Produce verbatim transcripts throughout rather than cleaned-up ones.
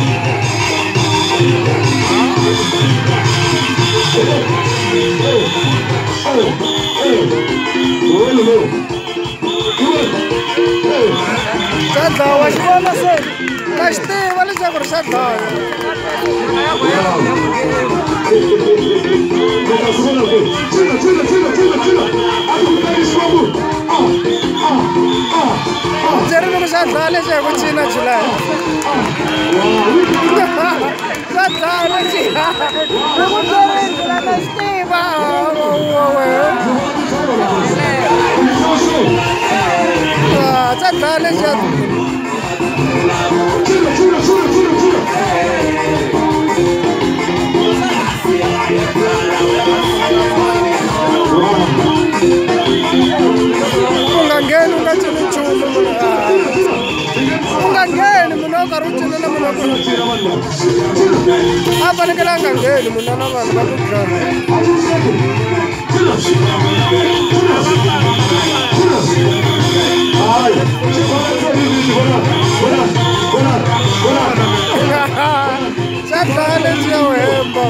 Sadda, wa xivona se ta xi tiva leswaku ri xa dlaya. Byi ri ku xa dlaya lexi hi ku cina July. Xa dlaya lexi hi ku byerile la ta xi tiva. Xa dlaya lexi Ungangeni nga cini nchumu ungangeni munhu wo karhi u cina na munhu wa ku a fanekele a nga ngheni munhu na vanhu va ku dlaya. Xa dlaya lexi ya wemba.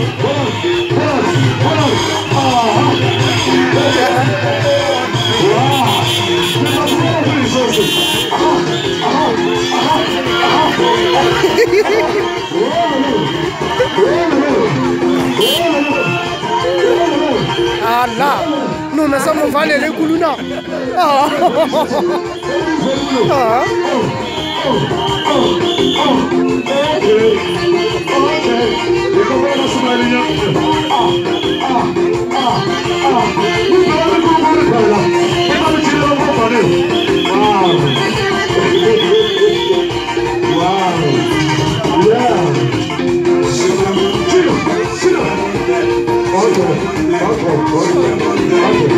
Allah, nous me sommes valés les couluna. Ah. Ah. Okay.